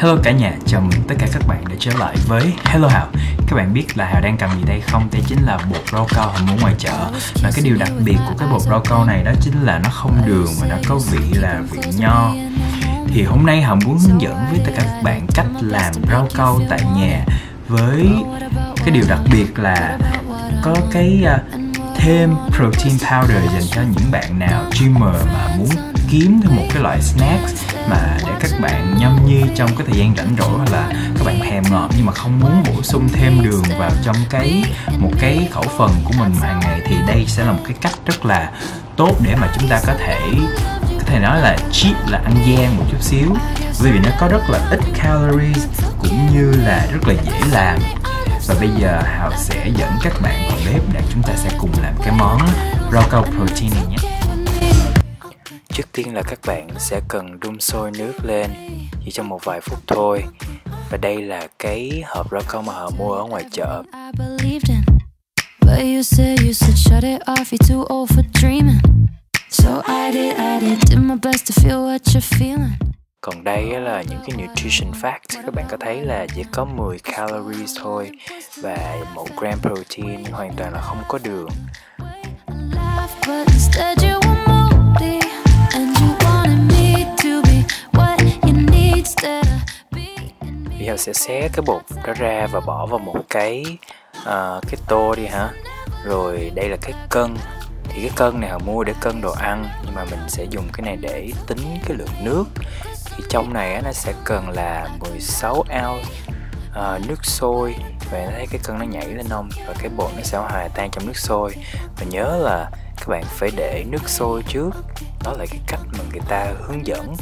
Hello cả nhà, chào mừng tất cả các bạn đã trở lại với Hello Hào. Các bạn biết là Hào đang cầm gì đây không? Đây chính là bột rau câu Hào mua ngoài chợ. Và cái điều đặc biệt của cái bột rau câu này đó chính là nó không đường mà nó có vị là vị nho. Thì hôm nay Hào muốn hướng dẫn với tất cả các bạn cách làm rau câu tại nhà, với cái điều đặc biệt là có cái thêm protein powder dành cho những bạn nào dreamer mà muốn kiếm thêm một cái loại snacks mà để các bạn nhâm nhi trong cái thời gian rảnh rỗi, hoặc là các bạn thèm ngọt nhưng mà không muốn bổ sung thêm đường vào trong một cái khẩu phần của mình hàng ngày, thì đây sẽ là một cái cách rất là tốt để mà chúng ta có thể nói là cheat, là ăn gian một chút xíu, bởi vì nó có rất là ít calories cũng như là rất là dễ làm. Và bây giờ Hào sẽ dẫn các bạn vào bếp để chúng ta sẽ cùng làm cái món rau câu protein này nhé. Trước tiên là các bạn sẽ cần đun sôi nước lên chỉ trong một vài phút thôi. Và đây là cái hộp rau câu mà Hào mua ở ngoài chợ. Còn đây là những cái nutrition fact. Các bạn có thấy là chỉ có 10 calories thôi và 1 gram protein, hoàn toàn là không có đường. Bây giờ sẽ xé cái bột đó ra và bỏ vào một cái tô đi hả. Rồi đây là cái cân. Thì cái cân này Hào mua để cân đồ ăn, nhưng mà mình sẽ dùng cái này để tính cái lượng nước. Thì trong này nó sẽ cần là 16 ounce nước sôi. Và thấy cái cân nó nhảy lên không? Và cái bột nó sẽ hòa tan trong nước sôi. Và nhớ là các bạn phải để nước sôi trước. Đó là cái cách mà người ta hướng dẫn.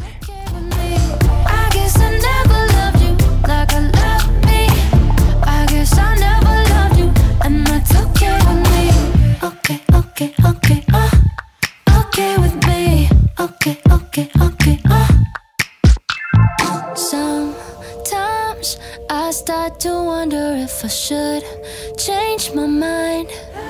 Sometimes I start to wonder if I should change my mind.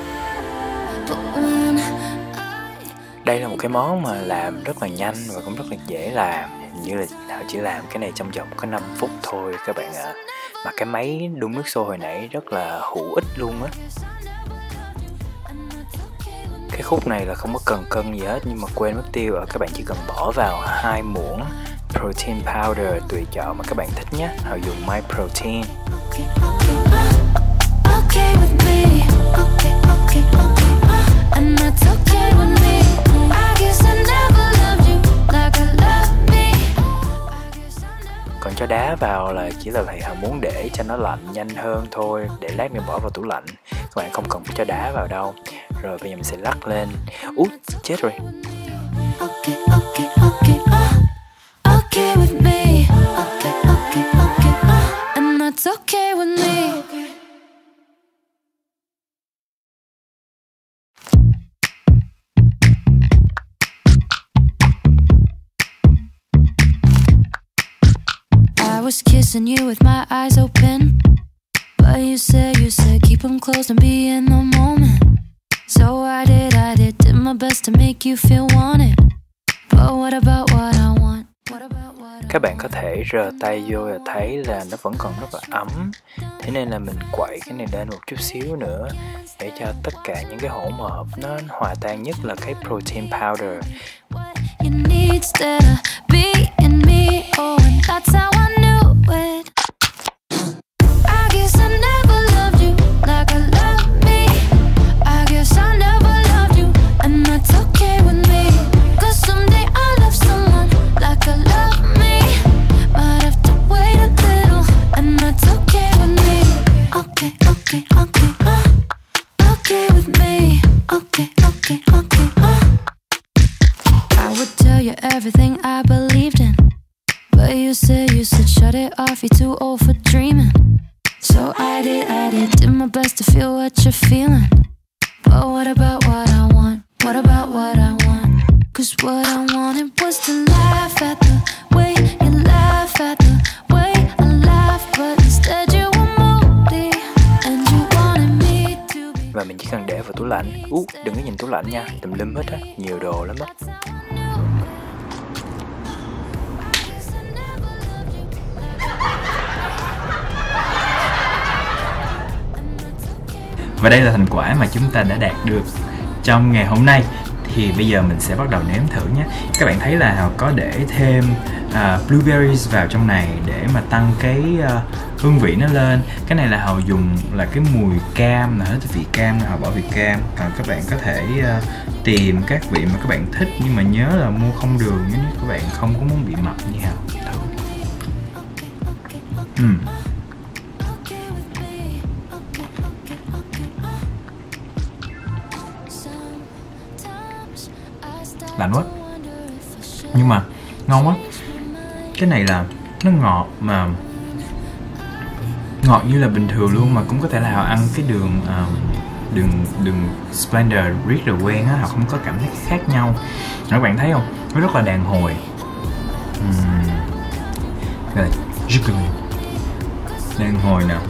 Đây là một cái món mà làm rất là nhanh và cũng rất là dễ làm. Như là Hào chỉ làm cái này trong vòng có 5 phút thôi các bạn ạ. Mà cái máy đun nước sôi hồi nãy rất là hữu ích luôn á. Cái khúc này là không có cần cân gì hết, nhưng mà quên mất tiêu ở các bạn chỉ cần bỏ vào 2 muỗng protein powder tùy chọn mà các bạn thích nhé. Hào dùng My Protein. Còn cho đá vào là chỉ là thầy Hào muốn để cho nó lạnh nhanh hơn thôi, để lát nữa bỏ vào tủ lạnh. Các bạn không cần phải cho đá vào đâu. Rồi bây giờ mình sẽ lắc lên. Út, chết rồi. I was kissing you with my eyes open, but you said keep them closed and be in the moment. So I did my best to make you feel wanted. But what about what I want? Các bạn có thể rờ tay vô và thấy là nó vẫn còn rất là ấm. Thế nên là mình quậy cái này lên một chút xíu nữa để cho tất cả những cái hỗn hợp nó hòa tan, nhất là cái protein powder. You need instead of being me, oh, and that's how I knew it. I guess I never loved you like I love me. I guess I never loved you, and that's okay with me. Cause someday I'll love someone like I love me. Might have to wait a little, and that's okay with me. Okay, okay, okay, okay with me. Okay, okay, okay, I would tell you everything I believed in, but you said shut it off, you're too old for dreaming. So I did my best to feel what you're feeling. But what about what I want? What about what I want? Cause what I wanted was to laugh at the way you laugh at the way I laugh, but instead you were moody and you wanted me to be. Và mình chỉ cần để vào tủ lạnh. Đừng có nhìn tủ lạnh nha, tùm lum hết á, nhiều đồ lắm á. Và đây là thành quả mà chúng ta đã đạt được trong ngày hôm nay. Thì bây giờ mình sẽ bắt đầu nếm thử nhé. Các bạn thấy là Hào có để thêm blueberries vào trong này để mà tăng cái hương vị nó lên. Cái này là Hào dùng là cái mùi cam, là hết vị cam, Hào bỏ vị cam. Còn các bạn có thể tìm các vị mà các bạn thích, nhưng mà nhớ là mua không đường nếu các bạn không có muốn bị mập như Hào. Lạnh quá nhưng mà ngon quá. Cái này là nó ngọt mà ngọt như là bình thường luôn, mà cũng có thể là Hào ăn cái đường Splendor rất là quen á, Hào không có cảm thấy khác nhau. Các bạn thấy không, nó rất là đàn hồi. Đây, đàn hồi nè.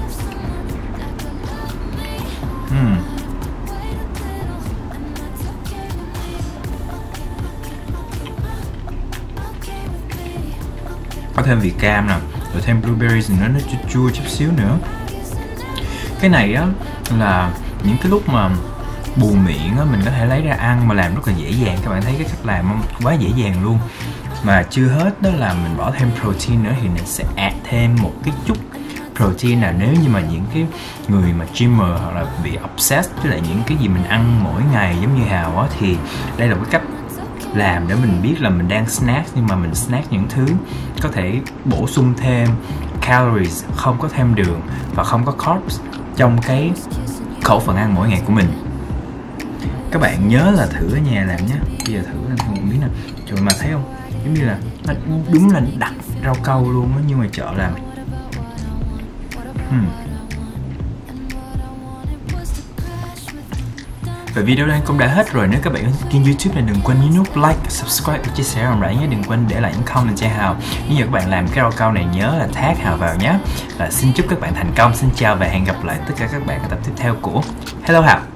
Có thêm vị cam nè, rồi thêm blueberries nữa, nó chua chua chút xíu nữa. Cái này á là những cái lúc mà buồn miệng á, mình có thể lấy ra ăn mà làm rất là dễ dàng. Các bạn thấy cái cách làm quá dễ dàng luôn. Mà chưa hết đó là mình bỏ thêm protein nữa, thì mình sẽ add thêm một cái chút protein là nếu như mà những cái người mà gymmer hoặc là bị obsessed với lại những cái gì mình ăn mỗi ngày giống như Hào á, thì đây là cái cách làm để mình biết là mình đang snack, nhưng mà mình snack những thứ có thể bổ sung thêm calories, không có thêm đường và không có carbs trong cái khẩu phần ăn mỗi ngày của mình. Các bạn nhớ là thử ở nhà làm nhé. Bây giờ thử anh không biết nè. Trời mà thấy không, giống như là nó đúng là đặt rau câu luôn á, nhưng mà chợ làm. Và video này cũng đã hết rồi. Nếu các bạn thích kênh YouTube này, đừng quên nhấn nút like, subscribe và chia sẻ rộng rãi nhé. Đừng quên để lại những comment cho Hào. Nếu như các bạn làm cái rau câu này nhớ là tag Hào vào nhé. Và xin chúc các bạn thành công. Xin chào và hẹn gặp lại tất cả các bạn ở tập tiếp theo của Hello Hào.